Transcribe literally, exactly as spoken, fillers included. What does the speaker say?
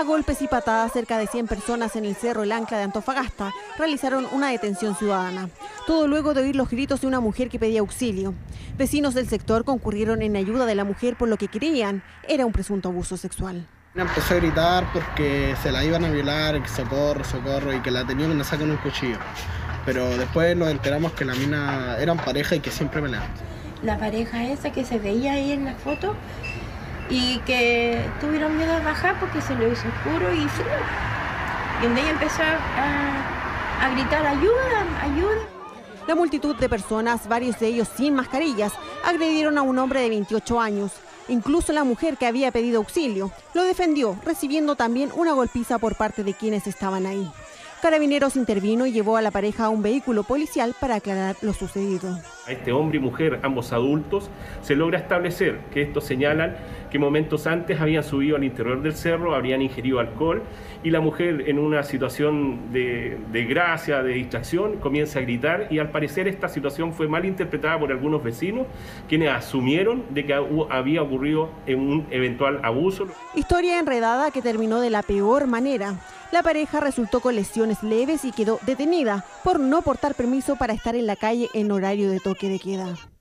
golpes y patadas, cerca de cien personas en el Cerro El Ancla de Antofagasta realizaron una detención ciudadana. Todo luego de oír los gritos de una mujer que pedía auxilio. Vecinos del sector concurrieron en ayuda de la mujer por lo que creían era un presunto abuso sexual. Empezó a gritar porque se la iban a violar, que socorro, socorro, y que la tenían que sacar un cuchillo. Pero después nos enteramos que la mina eran pareja y que siempre peleaban. La pareja esa que se veía ahí en la foto y que tuvieron miedo a bajar porque se lo hizo oscuro y frío. Y donde ella empezó a, a gritar ayuda, ayuda. La multitud de personas, varios de ellos sin mascarillas, agredieron a un hombre de veintiocho años. Incluso la mujer que había pedido auxilio lo defendió, recibiendo también una golpiza por parte de quienes estaban ahí. Carabineros intervino y llevó a la pareja a un vehículo policial para aclarar lo sucedido. A este hombre y mujer, ambos adultos, se logra establecer que estos señalan que momentos antes habían subido al interior del cerro, habrían ingerido alcohol y la mujer, en una situación de, de gracia, de distracción, comienza a gritar y al parecer esta situación fue mal interpretada por algunos vecinos, quienes asumieron de que había ocurrido un eventual abuso. Historia enredada que terminó de la peor manera. La pareja resultó con lesiones leves y quedó detenida por no portar permiso para estar en la calle en horario de toque de queda.